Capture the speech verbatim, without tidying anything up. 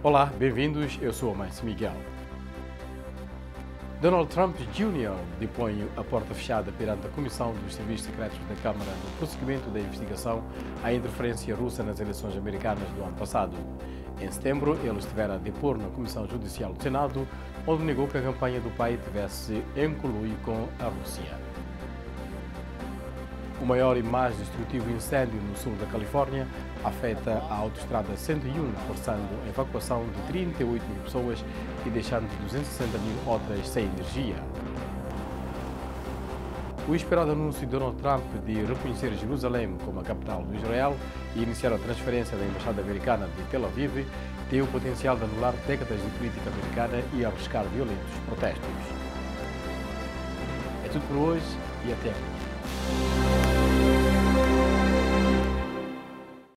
Olá, bem-vindos, eu sou o Márcio Miguel. Donald Trump Júnior depõe a porta fechada perante a Comissão dos Serviços Secretos da Câmara no prosseguimento da investigação à interferência russa nas eleições americanas do ano passado. Em setembro, ele estivera a depor na Comissão Judicial do Senado, onde negou que a campanha do pai tivesse em conluio com a Rússia. O maior e mais destrutivo incêndio no sul da Califórnia afeta a autoestrada cento e um, forçando a evacuação de trinta e oito mil pessoas e deixando duzentas e sessenta mil outras sem energia. O esperado anúncio de Donald Trump de reconhecer Jerusalém como a capital do Israel e iniciar a transferência da Embaixada Americana de Tel Aviv tem o potencial de anular décadas de política americana e arriscar violentos protestos. É tudo por hoje e até amanhã.